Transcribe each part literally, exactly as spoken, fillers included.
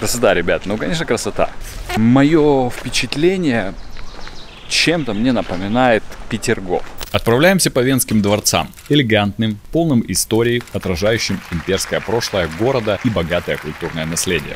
Красота, ребят, ну конечно красота. Мое впечатление чем-то мне напоминает Петергоф. Отправляемся по Венским дворцам, элегантным, полным истории, отражающим имперское прошлое города и богатое культурное наследие.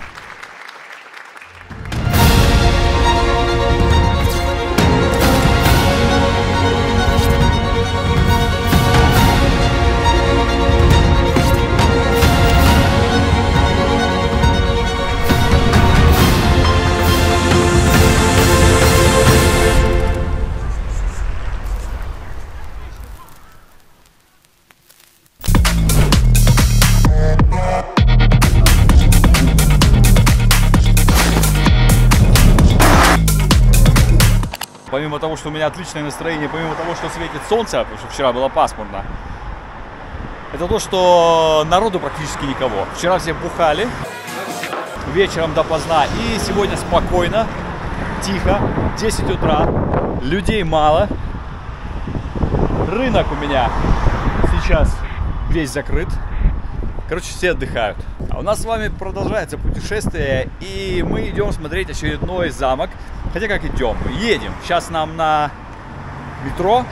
Помимо того, что у меня отличное настроение, помимо того, что светит солнце, потому что вчера было пасмурно, это то, что народу практически никого. Вчера все бухали, вечером допоздна, и сегодня спокойно, тихо, десять утра, людей мало. Рынок у меня сейчас весь закрыт. Короче, все отдыхают. А у нас с вами продолжается путешествие, и мы идем смотреть очередной замок. Хотя как идем? Едем. Сейчас нам на метро.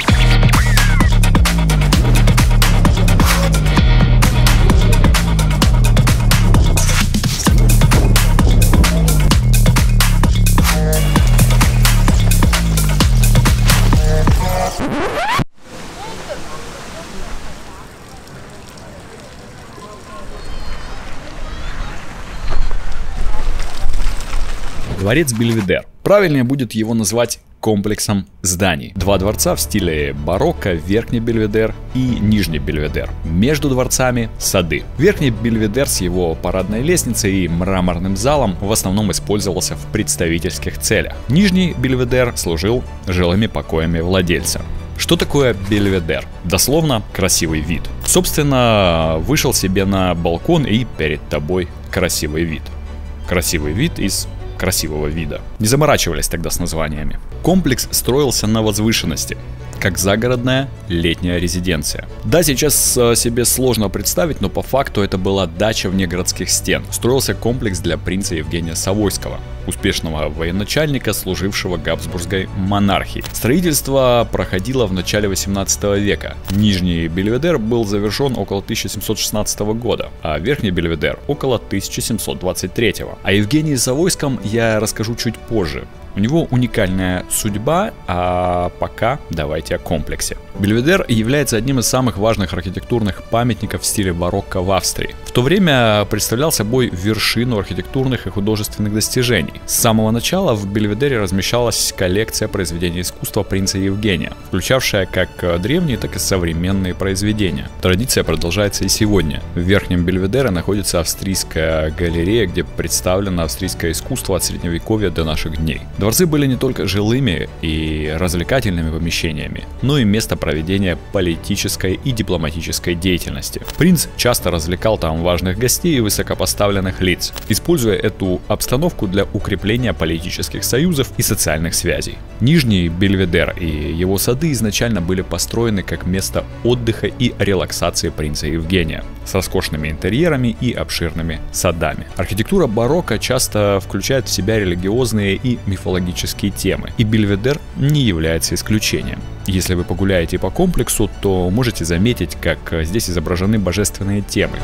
Дворец Бельведер. Правильнее будет его назвать комплексом зданий. Два дворца в стиле барокко, Верхний Бельведер и Нижний Бельведер. Между дворцами сады. Верхний Бельведер с его парадной лестницей и мраморным залом в основном использовался в представительских целях. Нижний Бельведер служил жилыми покоями владельца. Что такое Бельведер? Дословно красивый вид. Собственно, вышел себе на балкон и перед тобой красивый вид. Красивый вид из красивого вида. Не заморачивались тогда с названиями. Комплекс строился на возвышенности, как загородная летняя резиденция. Да, сейчас себе сложно представить, но по факту это была дача вне городских стен. Строился комплекс для принца Евгения Савойского, успешного военачальника, служившего Габсбургской монархии. Строительство проходило в начале восемнадцатого века. Нижний Бельведер был завершен около тысяча семьсот шестнадцатого года, а Верхний Бельведер около тысяча семьсот двадцать третьего. О Евгении Савойском я расскажу чуть позже. У него уникальная судьба, а пока давайте о комплексе. Бельведер является одним из самых важных архитектурных памятников в стиле барокко в Австрии. В то время представлял собой вершину архитектурных и художественных достижений. С самого начала в Бельведере размещалась коллекция произведений искусства принца Евгения, включавшая как древние, так и современные произведения. Традиция продолжается и сегодня. В Верхнем Бельведере находится австрийская галерея, где представлено австрийское искусство от средневековья до наших дней. Дворцы были не только жилыми и развлекательными помещениями, но и место проведения политической и дипломатической деятельности. Принц часто развлекал там важных гостей и высокопоставленных лиц, используя эту обстановку для укрепления политических союзов и социальных связей. Нижний Бельведер и его сады изначально были построены как место отдыха и релаксации принца Евгения, с роскошными интерьерами и обширными садами. Архитектура барокко часто включает в себя религиозные и мифологические темы, и Бельведер не является исключением. Если вы погуляете по комплексу, то можете заметить, как здесь изображены божественные темы.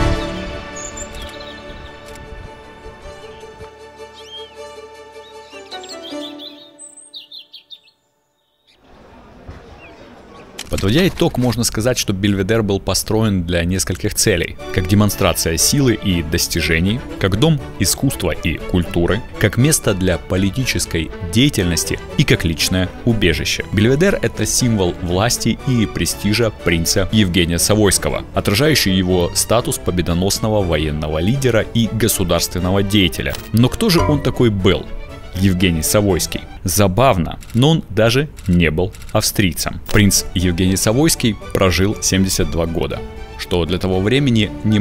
Подводя итог, можно сказать, что Бельведер был построен для нескольких целей. Как демонстрация силы и достижений, как дом искусства и культуры, как место для политической деятельности и как личное убежище. Бельведер — это символ власти и престижа принца Евгения Савойского, отражающий его статус победоносного военного лидера и государственного деятеля. Но кто же он такой был? Евгений Савойский. Забавно, но он даже не был австрийцем. Принц Евгений Савойский прожил семьдесят два года, что для того времени немало.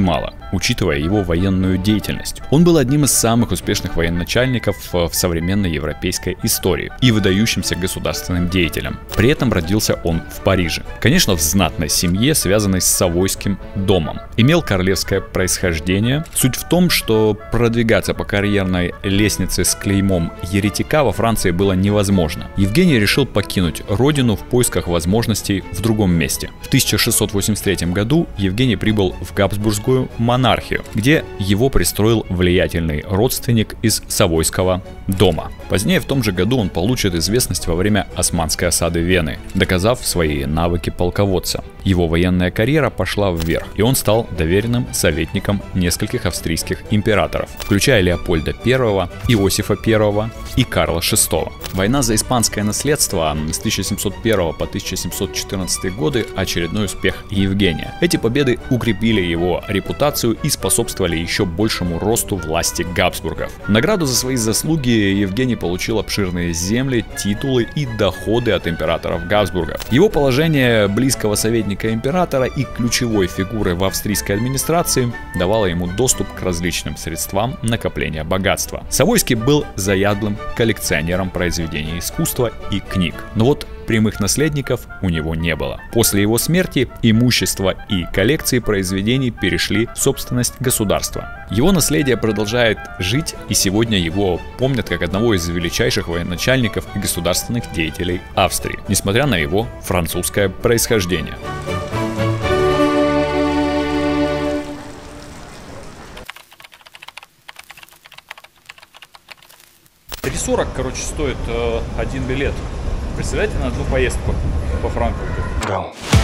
учитывая его военную деятельность. Он был одним из самых успешных военачальников в современной европейской истории и выдающимся государственным деятелем. При этом родился он в Париже. Конечно, в знатной семье, связанной с Савойским домом. Имел королевское происхождение. Суть в том, что продвигаться по карьерной лестнице с клеймом еретика во Франции было невозможно. Евгений решил покинуть родину в поисках возможностей в другом месте. В тысяча шестьсот восемьдесят третьем году Евгений прибыл в Габсбургскую монархию, где его пристроил влиятельный родственник из Савойского дома. Позднее в том же году он получит известность во время османской осады Вены, доказав свои навыки полководца. Его военная карьера пошла вверх, и он стал доверенным советником нескольких австрийских императоров, включая Леопольда Первого, Иосифа Первого и Карла Шестого. Война за испанское наследство с тысяча семьсот первого по тысяча семьсот четырнадцатый годы – очередной успех Евгения. Эти победы укрепили его репутацию и способствовали еще большему росту власти Габсбургов. В награду за свои заслуги Евгений получил обширные земли, титулы и доходы от императоров Габсбургов. Его положение близкого советника императора и ключевой фигуры в австрийской администрации давало ему доступ к различным средствам накопления богатства. Савойский был заядлым коллекционером произведений искусства и книг. Но вот прямых наследников у него не было. После его смерти имущество и коллекции произведений перешли в собственность государства. Его наследие продолжает жить, и сегодня его помнят как одного из величайших военачальников и государственных деятелей Австрии, несмотря на его французское происхождение. три сорок, короче, стоит э, один билет. Представляете, на одну поездку по Франкфурту? Да.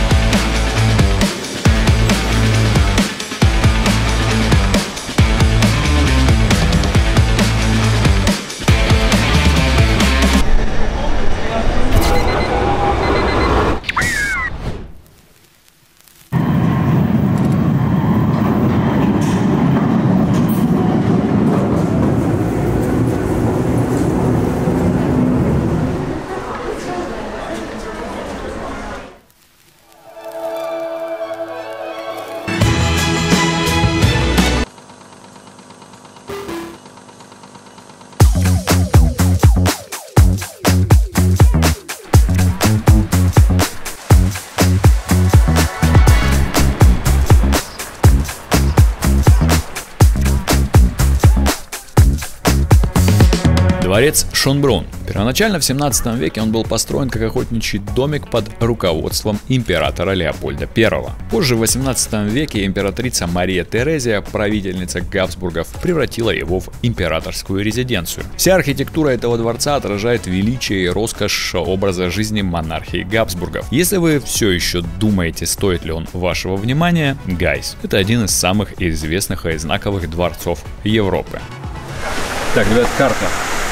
Дворец Шонбрунн. Первоначально в семнадцатом веке он был построен как охотничий домик под руководством императора Леопольда Первого. Позже в восемнадцатом веке императрица Мария Терезия, правительница Габсбургов, превратила его в императорскую резиденцию. Вся архитектура этого дворца отражает величие и роскошь образа жизни монархии Габсбургов. Если вы все еще думаете, стоит ли он вашего внимания, гайс, это один из самых известных и знаковых дворцов Европы. Так, ребят, карта.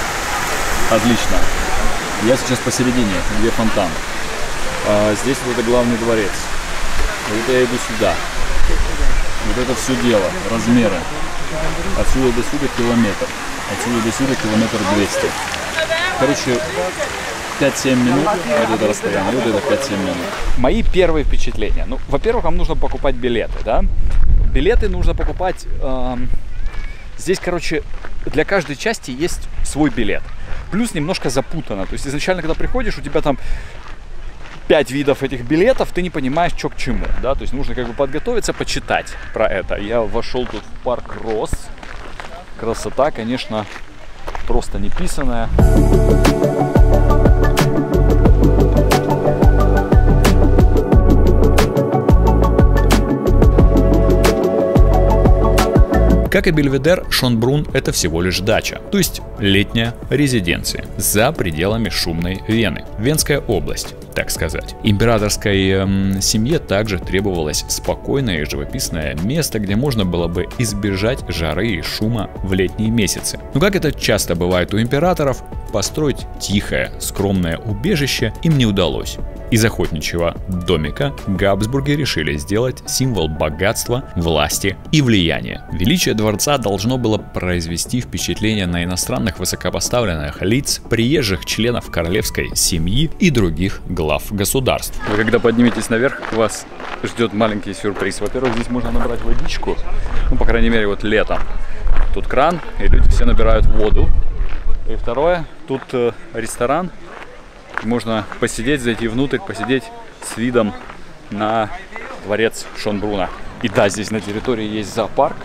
Отлично. Я сейчас посередине, где фонтан. А здесь вот это главный дворец. Вот это я иду сюда. Вот это все дело, размеры. Отсюда до сюда километр. Отсюда до сюда километр двести. Короче, пять-семь минут вот это расстояние, вот это пять-семь минут. Мои первые впечатления. Ну, во-первых, вам нужно покупать билеты, да? Билеты нужно покупать... Эм... Здесь, короче, для каждой части есть свой билет. Плюс немножко запутано. То есть изначально, когда приходишь, у тебя там пять видов этих билетов, ты не понимаешь, что к чему. Да? То есть нужно как бы подготовиться, почитать про это. Я вошел тут в парк Росс. Красота, конечно, просто неписанная. Как и Бельведер, Шонбрунн – это всего лишь дача, то есть летняя резиденция за пределами шумной Вены, Венская область, так сказать. Императорской эм, семье также требовалось спокойное и живописное место, где можно было бы избежать жары и шума в летние месяцы. Но как это часто бывает у императоров, построить тихое, скромное убежище им не удалось. Из охотничьего домика Габсбурги решили сделать символ богатства, власти и влияния. Величие дворца должно было произвести впечатление на иностранных высокопоставленных лиц, приезжих членов королевской семьи и других глав государств. Вы когда подниметесь наверх, вас ждет маленький сюрприз. Во-первых, здесь можно набрать водичку, ну, по крайней мере, вот летом. Тут кран, и люди все набирают воду. И второе, тут э, ресторан. Можно посидеть, зайти внутрь, посидеть с видом на дворец Шонбруна. И да, здесь на территории есть зоопарк.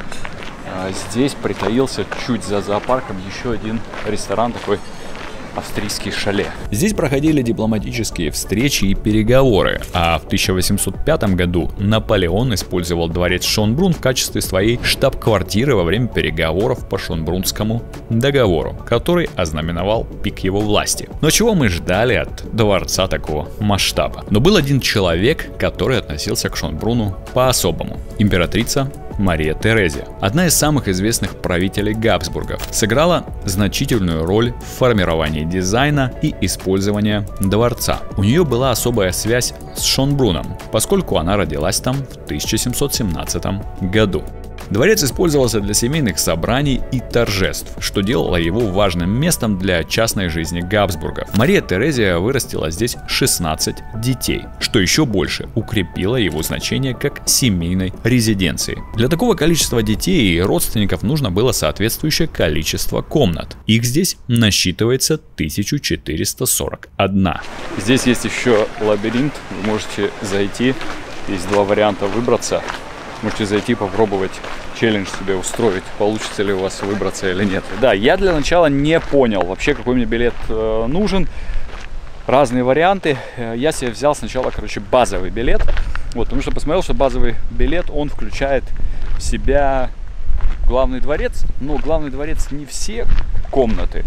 А здесь притаился чуть за зоопарком еще один ресторан, такой австрийский шале. Здесь проходили дипломатические встречи и переговоры, а в тысяча восемьсот пятом году Наполеон использовал дворец Шонбрун в качестве своей штаб-квартиры во время переговоров по Шонбрунскому договору, который ознаменовал пик его власти. Но чего мы ждали от дворца такого масштаба? Но был один человек, который относился к Шонбруну по-особому. Императрица Мария Терезия, одна из самых известных правителей Габсбургов, сыграла значительную роль в формировании дизайна и использования дворца. У нее была особая связь с Шонбруном, поскольку она родилась там в тысяча семьсот семнадцатом году. Дворец использовался для семейных собраний и торжеств, что делало его важным местом для частной жизни Габсбургов. Мария Терезия вырастила здесь шестнадцать детей, что еще больше укрепило его значение как семейной резиденции. Для такого количества детей и родственников нужно было соответствующее количество комнат. Их здесь насчитывается тысяча четыреста сорок одна. Здесь есть еще лабиринт, вы можете зайти, есть два варианта выбраться. Можете зайти, попробовать челлендж себе устроить, получится ли у вас выбраться или нет. Да, я для начала не понял вообще, какой мне билет э, нужен. Разные варианты. Я себе взял сначала, короче, базовый билет. Вот, потому что посмотрел, что базовый билет, он включает в себя главный дворец. Но главный дворец не все комнаты,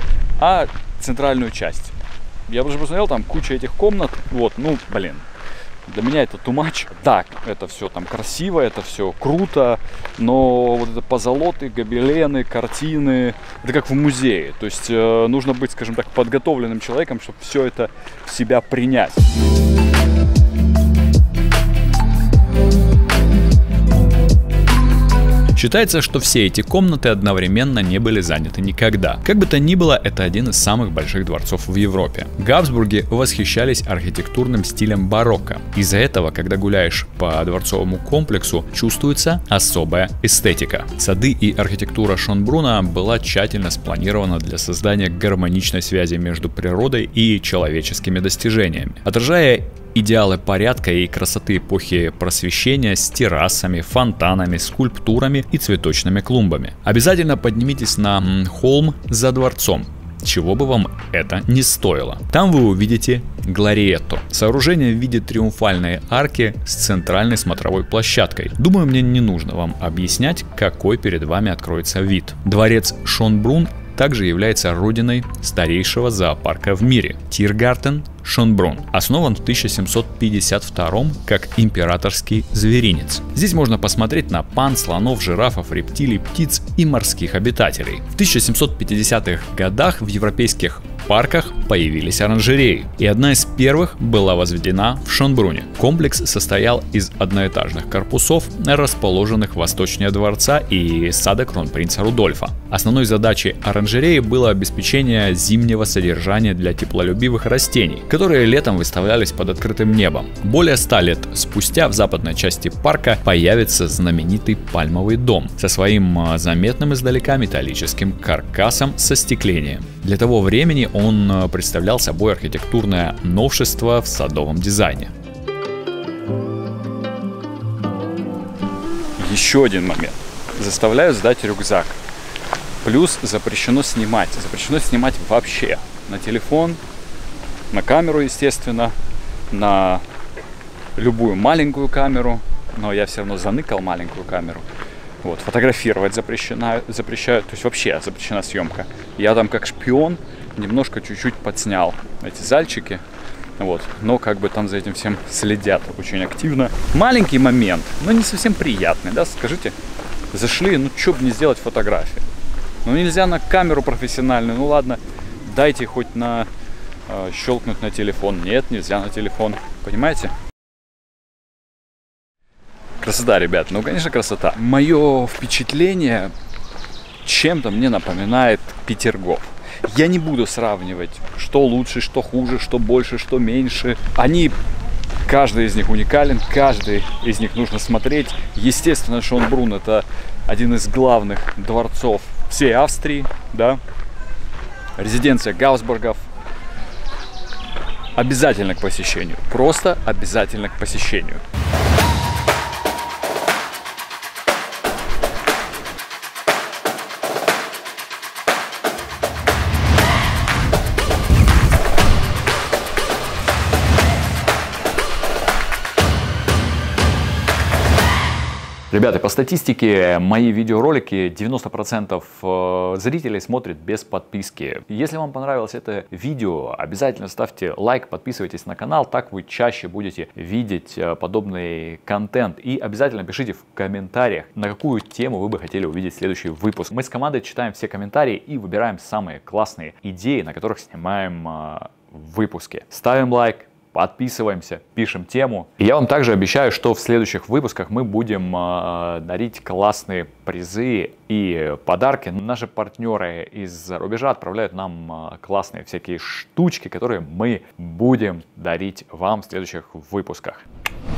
а центральную часть. Я уже посмотрел, там куча этих комнат. Вот, ну, блин. Для меня это too much. Так, это все там красиво, это все круто, но вот это позолоты, гобелены, картины, это как в музее. То есть э, нужно быть, скажем так, подготовленным человеком, чтобы все это в себя принять. Считается, что все эти комнаты одновременно не были заняты никогда. Как бы то ни было, это один из самых больших дворцов в Европе. Габсбурги восхищались архитектурным стилем барокко. Из-за этого, когда гуляешь по дворцовому комплексу, чувствуется особая эстетика. Сады и архитектура Шонбруна была тщательно спланирована для создания гармоничной связи между природой и человеческими достижениями, отражая идеалы порядка и красоты эпохи Просвещения с террасами, фонтанами, скульптурами и цветочными клумбами. Обязательно поднимитесь на холм за дворцом, чего бы вам это ни стоило. Там вы увидите Глориетту. Сооружение в виде триумфальной арки с центральной смотровой площадкой. Думаю, мне не нужно вам объяснять, какой перед вами откроется вид. Дворец Шонбрун также является родиной старейшего зоопарка в мире – Тиргартен Шонбрун, основан в тысяча семьсот пятьдесят втором как императорский зверинец. Здесь можно посмотреть на панд, слонов, жирафов, рептилий, птиц и морских обитателей. В тысяча семьсот пятидесятых годах в европейских парках появились оранжереи, и одна из первых была возведена в Шонбруне. Комплекс состоял из одноэтажных корпусов, расположенных восточнее дворца и сада кронпринца Рудольфа. Основной задачей оранжереи было обеспечение зимнего содержания для теплолюбивых растений, которые летом выставлялись под открытым небом. Более ста лет спустя в западной части парка появится знаменитый пальмовый дом со своим заметным издалека металлическим каркасом со стеклением. Для того времени он представлял собой архитектурное новшество в садовом дизайне. Еще один момент. Заставляю сдать рюкзак. Плюс запрещено снимать. Запрещено снимать вообще. На телефон, на камеру, естественно, на любую маленькую камеру. Но я все равно заныкал маленькую камеру. Вот, фотографировать запрещено, запрещают, то есть вообще запрещена съемка. Я там как шпион немножко чуть-чуть подснял эти зальчики, вот, но как бы там за этим всем следят очень активно. Маленький момент, но не совсем приятный, да, скажите, зашли, ну что бы не сделать фотографии. Ну нельзя на камеру профессиональную, ну ладно, Дайте хоть на э, щелкнуть на телефон. Нет, нельзя на телефон. Понимаете? Красота, ребят. Ну, конечно, красота. Мое впечатление чем-то мне напоминает Петергоф. Я не буду сравнивать, что лучше, что хуже, что больше, что меньше. Они, каждый из них уникален, каждый из них нужно смотреть. Естественно, Шонбрунн — это один из главных дворцов всей Австрии, да. Резиденция Гаусбургов. Обязательно к посещению. Просто обязательно к посещению. Ребята, по статистике, мои видеоролики девяносто процентов зрителей смотрят без подписки. Если вам понравилось это видео, обязательно ставьте лайк, подписывайтесь на канал, так вы чаще будете видеть подобный контент. И обязательно пишите в комментариях, на какую тему вы бы хотели увидеть следующий выпуск. Мы с командой читаем все комментарии и выбираем самые классные идеи, на которых снимаем выпуски. Ставим лайк. Подписываемся, пишем тему. И я вам также обещаю, что в следующих выпусках мы будем э, дарить классные призы и подарки. Наши партнеры из-за рубежа отправляют нам э, классные всякие штучки, которые мы будем дарить вам в следующих выпусках.